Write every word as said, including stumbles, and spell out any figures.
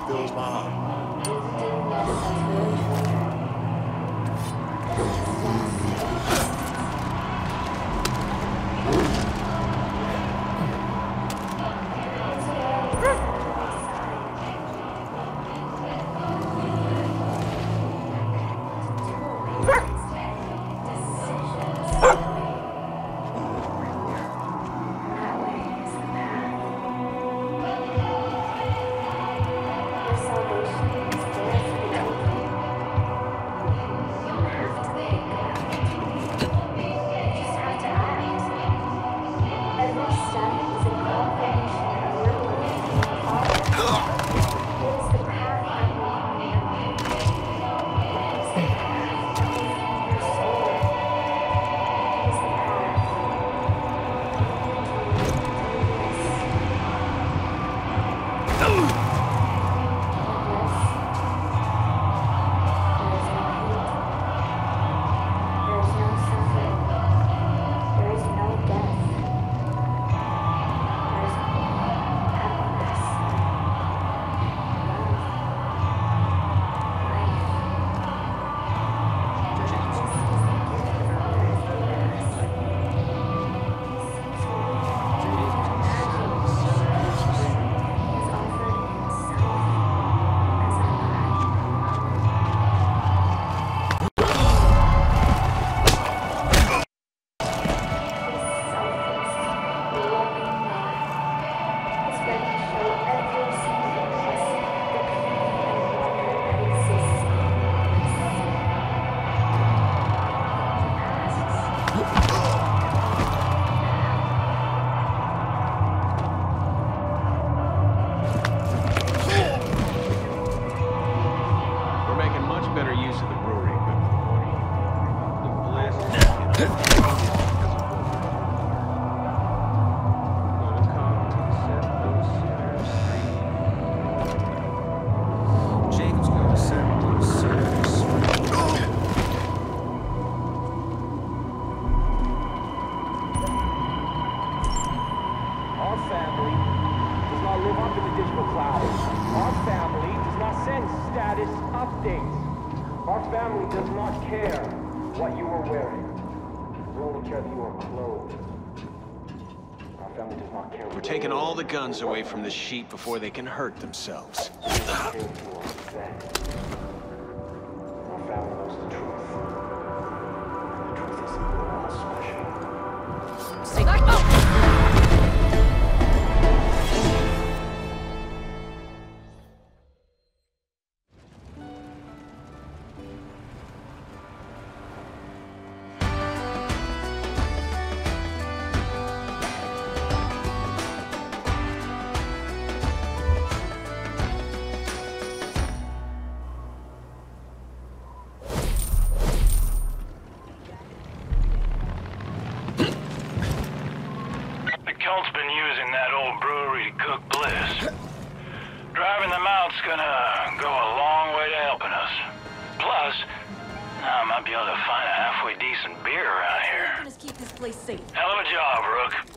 fills my heart. We're taking all the guns away from the sheep before they can hurt themselves. Our family knows the truth. The truth is that we're all special. Stay back! Oh! Cult's been using that old brewery to cook bliss. Driving them out's gonna go a long way to helping us. Plus, I might be able to find a halfway decent beer around here. Let's keep this place safe. Hell of a job, Rook.